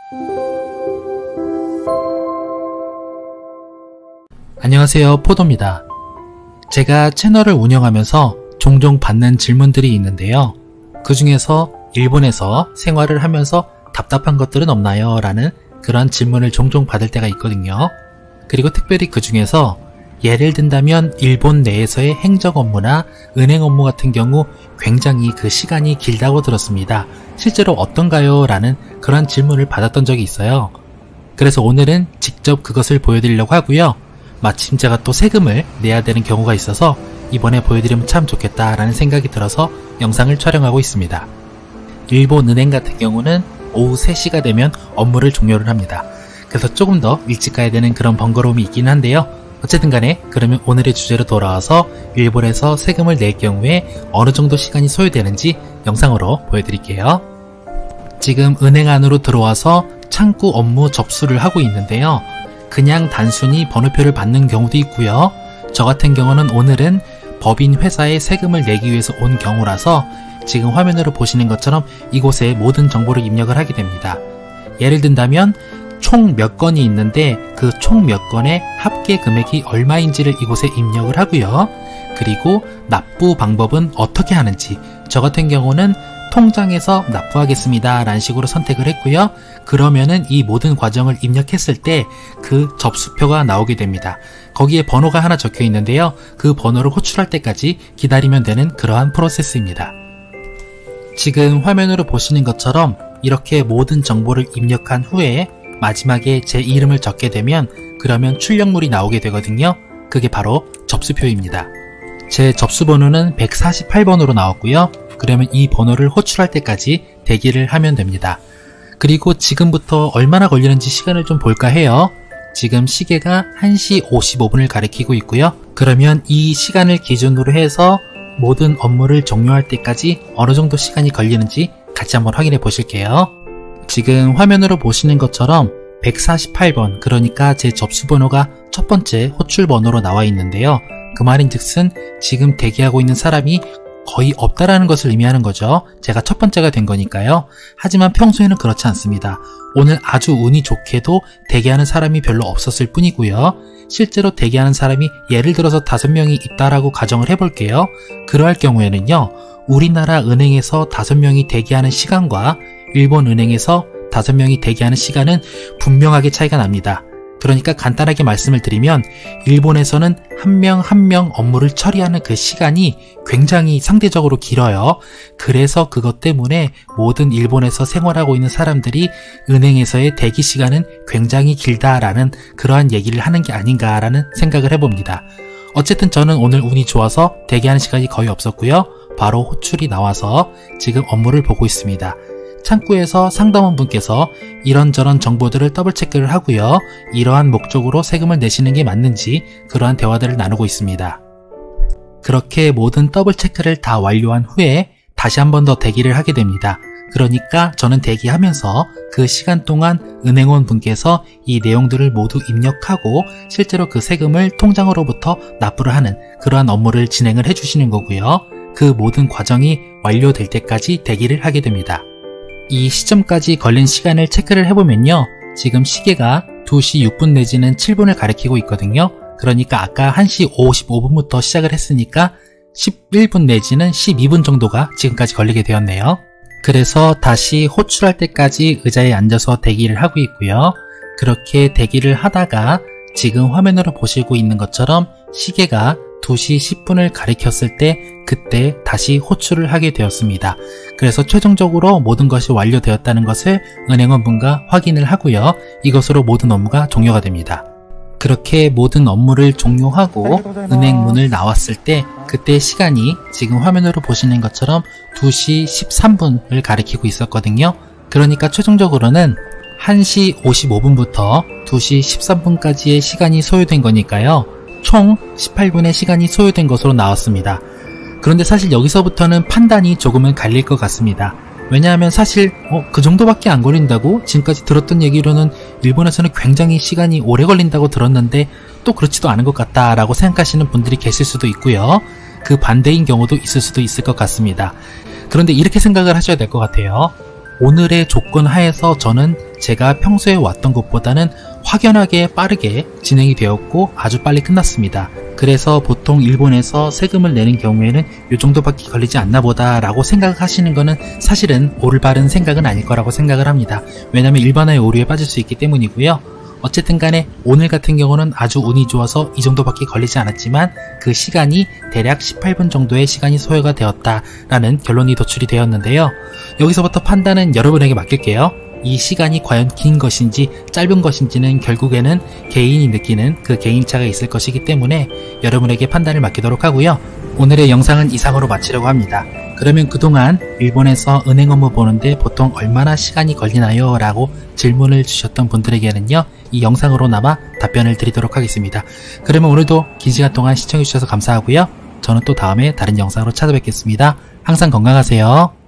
안녕하세요, 포도입니다. 제가 채널을 운영하면서 종종 받는 질문들이 있는데요. 그 중에서 일본에서 생활을 하면서 답답한 것들은 없나요? 라는 그런 질문을 종종 받을 때가 있거든요. 그리고 특별히 그 중에서 예를 든다면 일본 내에서의 행정 업무나 은행 업무 같은 경우 굉장히 그 시간이 길다고 들었습니다. 실제로 어떤가요? 라는 그런 질문을 받았던 적이 있어요. 그래서 오늘은 직접 그것을 보여드리려고 하고요. 마침 제가 또 세금을 내야 되는 경우가 있어서 이번에 보여드리면 참 좋겠다라는 생각이 들어서 영상을 촬영하고 있습니다. 일본 은행 같은 경우는 오후 3시가 되면 업무를 종료를 합니다. 그래서 조금 더 일찍 가야 되는 그런 번거로움이 있긴 한데요. 어쨌든 간에 그러면 오늘의 주제로 돌아와서 일본에서 세금을 낼 경우에 어느 정도 시간이 소요되는지 영상으로 보여드릴게요. 지금 은행 안으로 들어와서 창구 업무 접수를 하고 있는데요. 그냥 단순히 번호표를 받는 경우도 있고요. 저 같은 경우는 오늘은 법인 회사에 세금을 내기 위해서 온 경우라서 지금 화면으로 보시는 것처럼 이곳에 모든 정보를 입력을 하게 됩니다. 예를 든다면 총 몇 건이 있는데 그 총 몇 건의 합계 금액이 얼마인지를 이곳에 입력을 하고요. 그리고 납부 방법은 어떻게 하는지, 저 같은 경우는 통장에서 납부하겠습니다 라는 식으로 선택을 했고요. 그러면은 이 모든 과정을 입력했을 때 그 접수표가 나오게 됩니다. 거기에 번호가 하나 적혀 있는데요. 그 번호를 호출할 때까지 기다리면 되는 그러한 프로세스입니다. 지금 화면으로 보시는 것처럼 이렇게 모든 정보를 입력한 후에 마지막에 제 이름을 적게 되면 그러면 출력물이 나오게 되거든요. 그게 바로 접수표입니다. 제 접수번호는 148번으로 나왔고요. 그러면 이 번호를 호출할 때까지 대기를 하면 됩니다. 그리고 지금부터 얼마나 걸리는지 시간을 좀 볼까 해요. 지금 시계가 1시 55분을 가리키고 있고요. 그러면 이 시간을 기준으로 해서 모든 업무를 종료할 때까지 어느 정도 시간이 걸리는지 같이 한번 확인해 보실게요. 지금 화면으로 보시는 것처럼 148번, 그러니까 제 접수번호가 첫 번째 호출번호로 나와 있는데요. 그 말인즉슨 지금 대기하고 있는 사람이 거의 없다라는 것을 의미하는 거죠. 제가 첫 번째가 된 거니까요. 하지만 평소에는 그렇지 않습니다. 오늘 아주 운이 좋게도 대기하는 사람이 별로 없었을 뿐이고요. 실제로 대기하는 사람이 예를 들어서 5명이 있다라고 가정을 해볼게요. 그러할 경우에는요, 우리나라 은행에서 5명이 대기하는 시간과 일본 은행에서 5명이 대기하는 시간은 분명하게 차이가 납니다. 그러니까 간단하게 말씀을 드리면 일본에서는 한 명 한 명 업무를 처리하는 그 시간이 굉장히 상대적으로 길어요. 그래서 그것 때문에 모든 일본에서 생활하고 있는 사람들이 은행에서의 대기 시간은 굉장히 길다라는 그러한 얘기를 하는 게 아닌가라는 생각을 해봅니다. 어쨌든 저는 오늘 운이 좋아서 대기하는 시간이 거의 없었고요. 바로 호출이 나와서 지금 업무를 보고 있습니다. 창구에서 상담원 분께서 이런저런 정보들을 더블 체크를 하고요. 이러한 목적으로 세금을 내시는 게 맞는지 그러한 대화들을 나누고 있습니다. 그렇게 모든 더블 체크를 다 완료한 후에 다시 한 번 더 대기를 하게 됩니다. 그러니까 저는 대기하면서 그 시간 동안 은행원 분께서 이 내용들을 모두 입력하고 실제로 그 세금을 통장으로부터 납부를 하는 그러한 업무를 진행을 해주시는 거고요. 그 모든 과정이 완료될 때까지 대기를 하게 됩니다. 이 시점까지 걸린 시간을 체크를 해보면요. 지금 시계가 2시 6분 내지는 7분을 가리키고 있거든요. 그러니까 아까 1시 55분부터 시작을 했으니까 11분 내지는 12분 정도가 지금까지 걸리게 되었네요. 그래서 다시 호출할 때까지 의자에 앉아서 대기를 하고 있고요. 그렇게 대기를 하다가 지금 화면으로 보시고 있는 것처럼 시계가 2시 10분을 가리켰을 때 그때 다시 호출을 하게 되었습니다. 그래서 최종적으로 모든 것이 완료되었다는 것을 은행원분과 확인을 하고요. 이것으로 모든 업무가 종료가 됩니다. 그렇게 모든 업무를 종료하고 은행 문을 나왔을 때 그때 시간이 지금 화면으로 보시는 것처럼 2시 13분을 가리키고 있었거든요. 그러니까 최종적으로는 1시 55분부터 2시 13분까지의 시간이 소요된 거니까요. 총 18분의 시간이 소요된 것으로 나왔습니다. 그런데 사실 여기서부터는 판단이 조금은 갈릴 것 같습니다. 왜냐하면 사실 그 정도밖에 안 걸린다고? 지금까지 들었던 얘기로는 일본에서는 굉장히 시간이 오래 걸린다고 들었는데 또 그렇지도 않은 것 같다라고 생각하시는 분들이 계실 수도 있고요. 그 반대인 경우도 있을 수도 있을 것 같습니다. 그런데 이렇게 생각을 하셔야 될 것 같아요. 오늘의 조건 하에서 저는 제가 평소에 왔던 것보다는 확연하게 빠르게 진행이 되었고 아주 빨리 끝났습니다. 그래서 보통 일본에서 세금을 내는 경우에는 이 정도밖에 걸리지 않나 보다 라고 생각하시는 거는 사실은 올바른 생각은 아닐 거라고 생각을 합니다. 왜냐하면 일반화의 오류에 빠질 수 있기 때문이고요. 어쨌든 간에 오늘 같은 경우는 아주 운이 좋아서 이 정도밖에 걸리지 않았지만 그 시간이 대략 18분 정도의 시간이 소요가 되었다라는 결론이 도출이 되었는데요. 여기서부터 판단은 여러분에게 맡길게요. 이 시간이 과연 긴 것인지 짧은 것인지는 결국에는 개인이 느끼는 그 개인차가 있을 것이기 때문에 여러분에게 판단을 맡기도록 하고요. 오늘의 영상은 이상으로 마치려고 합니다. 그러면 그동안 일본에서 은행 업무 보는데 보통 얼마나 시간이 걸리나요? 라고 질문을 주셨던 분들에게는요, 이 영상으로나마 답변을 드리도록 하겠습니다. 그러면 오늘도 긴 시간 동안 시청해주셔서 감사하고요. 저는 또 다음에 다른 영상으로 찾아뵙겠습니다. 항상 건강하세요.